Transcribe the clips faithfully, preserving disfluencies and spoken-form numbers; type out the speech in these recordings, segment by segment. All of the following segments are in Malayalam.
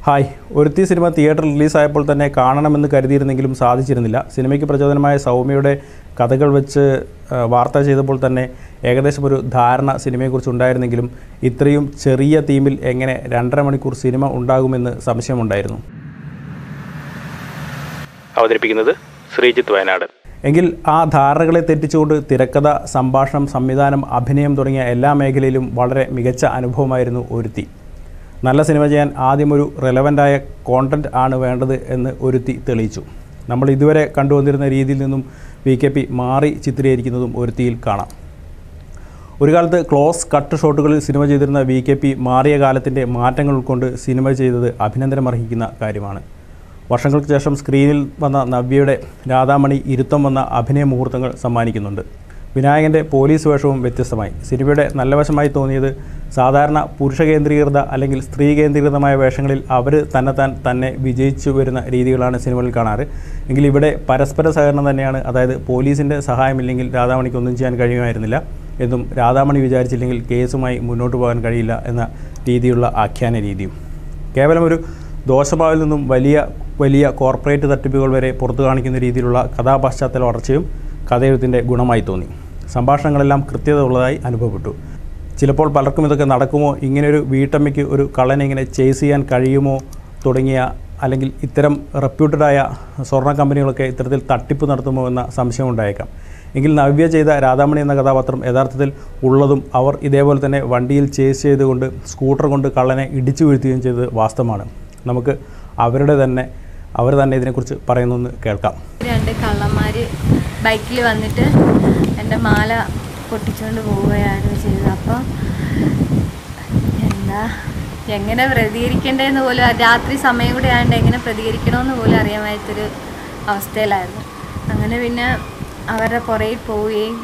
ഹായ് ഒരുത്തി സിനിമ തിയേറ്ററിൽ റിലീസായപ്പോൾ തന്നെ കാണണമെന്ന് കരുതിയിരുന്നെങ്കിലും സാധിച്ചിരുന്നില്ല. സിനിമയ്ക്ക് പ്രചോദനമായ സൗമ്യയുടെ കഥകൾ വെച്ച് വാർത്ത ചെയ്തപ്പോൾ തന്നെ ഏകദേശം ഒരു ധാരണ സിനിമയെക്കുറിച്ച് ഉണ്ടായിരുന്നെങ്കിലും ഇത്രയും ചെറിയ തീമിൽ എങ്ങനെ രണ്ടര മണിക്കൂർ സിനിമ ഉണ്ടാകുമെന്ന് സംശയമുണ്ടായിരുന്നു. അവതരിപ്പിക്കുന്നത് ശ്രീജിത്ത് വയനാട്. എങ്കിൽ ആ ധാരണകളെ തെറ്റിച്ചുകൊണ്ട് തിരക്കഥ, സംഭാഷണം, സംവിധാനം, അഭിനയം തുടങ്ങിയ എല്ലാ മേഖലയിലും വളരെ മികച്ച അനുഭവമായിരുന്നു ഒരുത്തി. നല്ല സിനിമ ചെയ്യാൻ ആദ്യം ഒരു റെലവൻ്റായ കോണ്ടൻറ്റ് ആണ് വേണ്ടത് എന്ന് ഒരുത്തി തെളിയിച്ചു. നമ്മൾ ഇതുവരെ കണ്ടുവന്നിരുന്ന രീതിയിൽ നിന്നും വി കെ പി മാറി ചിത്രീകരിക്കുന്നതും ഒരുത്തിയിൽ കാണാം. ഒരു കാലത്ത് ക്ലോസ് കട്ട് ഷോട്ടുകളിൽ സിനിമ ചെയ്തിരുന്ന വി കെ പി മാറിയ കാലത്തിൻ്റെ മാറ്റങ്ങൾ ഉൾക്കൊണ്ട് സിനിമ ചെയ്തത് അഭിനന്ദനമർഹിക്കുന്ന കാര്യമാണ്. വർഷങ്ങൾക്ക് ശേഷം സ്ക്രീനിൽ വന്ന നവ്യയുടെ രാധാമണി ഇരുത്തം വന്ന അഭിനയ മുഹൂർത്തങ്ങൾ സമ്മാനിക്കുന്നുണ്ട്. വിനായകൻ്റെ പോലീസ് വേഷവും വ്യത്യസ്തമായി. സിനിമയുടെ നല്ല വശമായി തോന്നിയത് സാധാരണ പുരുഷ കേന്ദ്രീകൃത അല്ലെങ്കിൽ സ്ത്രീ കേന്ദ്രീകൃതമായ വേഷങ്ങളിൽ അവർ തന്നെത്താൻ തന്നെ വിജയിച്ചു വരുന്ന രീതികളാണ് സിനിമകളിൽ കാണാറ്. എങ്കിൽ ഇവിടെ പരസ്പര സഹകരണം തന്നെയാണ്. അതായത് പോലീസിൻ്റെ സഹായമില്ലെങ്കിൽ രാധാമണിക്ക് ഒന്നും ചെയ്യാൻ കഴിയുമായിരുന്നില്ല എന്നും രാധാമണി വിചാരിച്ചില്ലെങ്കിൽ കേസുമായി മുന്നോട്ട് പോകാൻ കഴിയില്ല എന്ന രീതിയിലുള്ള ആഖ്യാന രീതിയും. കേവലം ഒരു ദോഷഭാവിൽ നിന്നും വലിയ വലിയ കോർപ്പറേറ്റ് തട്ടിപ്പുകൾ വരെ പുറത്തു കാണിക്കുന്ന രീതിയിലുള്ള കഥാപശ്ചാത്തല വളർച്ചയും കഥയെഴുത്തിൻ്റെ ഗുണമായി തോന്നി. സംഭാഷണങ്ങളെല്ലാം കൃത്യത ഉള്ളതായി അനുഭവപ്പെട്ടു. ചിലപ്പോൾ പലർക്കും ഇതൊക്കെ നടക്കുമോ, ഇങ്ങനെയൊരു വീട്ടമ്മയ്ക്ക് ഒരു കള്ളനെ ഇങ്ങനെ ചേസ് ചെയ്യാൻ കഴിയുമോ തുടങ്ങിയ അല്ലെങ്കിൽ ഇത്തരം റെപ്യൂട്ടഡായ സ്വർണ്ണ കമ്പനികളൊക്കെ ഇത്തരത്തിൽ തട്ടിപ്പ് നടത്തുമോ എന്ന സംശയം ഉണ്ടായേക്കാം. എങ്കിൽ നവ്യ ചെയ്ത രാധാമണി എന്ന കഥാപാത്രം യഥാർത്ഥത്തിൽ ഉള്ളതും അവർ ഇതേപോലെ തന്നെ വണ്ടിയിൽ ചേസ് ചെയ്തുകൊണ്ട് സ്കൂട്ടർ കൊണ്ട് കള്ളനെ ഇടിച്ചു വീഴ്ത്തുകയും ചെയ്തത് വാസ്തവമാണ്. നമുക്ക് അവരുടെ തന്നെ അവർ തന്നെ ഇതിനെക്കുറിച്ച് പറയുന്നൊന്ന് കേൾക്കാം. രണ്ട് കള്ളന്മാർ ബൈക്കിൽ വന്നിട്ട് എൻ്റെ മാല പൊട്ടിച്ചുകൊണ്ട് പോവുകയാണ് ചെയ്തത്. അപ്പോൾ എന്താ എങ്ങനെ പ്രതികരിക്കേണ്ടതെന്ന് പോലും രാത്രി സമയം കൂടെ ആയതുകൊണ്ട് എങ്ങനെ പ്രതികരിക്കണമെന്ന് പോലും അറിയാൻ വയ്യാത്തൊരു അവസ്ഥയിലായിരുന്നു. അങ്ങനെ പിന്നെ അവരുടെ പുറയിൽ പോവുകയും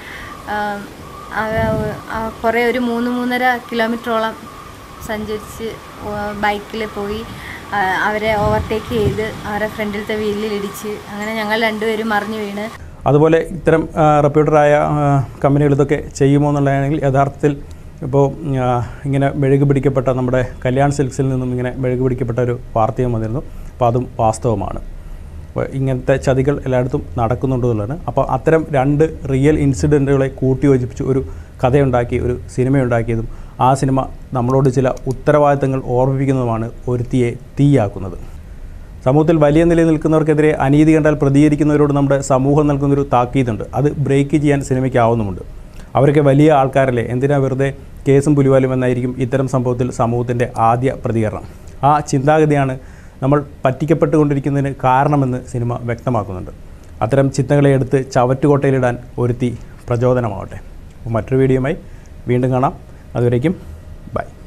കുറേ ഒരു മൂന്ന് മൂന്നര കിലോമീറ്ററോളം സഞ്ചരിച്ച് ബൈക്കിൽ പോയി അവരെ ഓവർടേക്ക് ചെയ്ത് അവരുടെ ഫ്രണ്ടിലത്തെ വീലിലിടിച്ച് അങ്ങനെ ഞങ്ങൾ രണ്ടുപേരും മറിഞ്ഞു വീണ്. അതുപോലെ ഇത്തരം റെപ്യൂട്ടഡായ കമ്പനികൾ ഇതൊക്കെ ചെയ്യുമോ എന്നുള്ളതാണെങ്കിൽ യഥാർത്ഥത്തിൽ ഇപ്പോൾ ഇങ്ങനെ മെഴുകു പിടിക്കപ്പെട്ട നമ്മുടെ കല്യാൺ സിൽക്സിൽ നിന്നും ഇങ്ങനെ മെഴുകു പിടിക്കപ്പെട്ട ഒരു വാർത്തയും വന്നിരുന്നു. അപ്പോൾ അതും വാസ്തവമാണ്. അപ്പോൾ ഇങ്ങനത്തെ ചതികൾ എല്ലായിടത്തും നടക്കുന്നുണ്ടെന്നുള്ളതാണ്. അപ്പോൾ അത്തരം രണ്ട് റിയൽ ഇൻസിഡൻറ്റുകളെ കൂട്ടി യോജിപ്പിച്ച് ഒരു കഥയുണ്ടാക്കി ഒരു സിനിമയുണ്ടാക്കിയതും ആ സിനിമ നമ്മളോട് ചില ഉത്തരവാദിത്തങ്ങൾ ഓർമ്മിപ്പിക്കുന്നതുമാണ് ഒരുത്തിയെ തീയാക്കുന്നത്. സമൂഹത്തിൽ വലിയ നിലയിൽ നിൽക്കുന്നവർക്കെതിരെ അനീതി കണ്ടാൽ പ്രതികരിക്കുന്നവരോട് നമ്മുടെ സമൂഹം നൽകുന്നൊരു താക്കീതുണ്ട്. അത് ബ്രേക്ക് ചെയ്യാൻ സിനിമയ്ക്കാവുന്നുമുണ്ട്. അവരൊക്കെ വലിയ ആൾക്കാരല്ലേ, എന്തിനാ വെറുതെ കേസും പുലിവാലും എന്നായിരിക്കും ഇത്തരം സംഭവത്തിൽ സമൂഹത്തിൻ്റെ ആദ്യ പ്രതികരണം. ആ ചിന്താഗതിയാണ് നമ്മൾ പറ്റിക്കപ്പെട്ടുകൊണ്ടിരിക്കുന്നതിന് കാരണമെന്ന് സിനിമ വ്യക്തമാക്കുന്നുണ്ട്. അത്തരം ചിന്തകളെ എടുത്ത് ചവറ്റുകൊട്ടയിലിടാൻ ഒരുത്തി പ്രചോദനമാവട്ടെ. അപ്പോൾ മറ്റൊരു വീഡിയോയുമായി വീണ്ടും കാണാം. അതുവരേക്കും ബൈ.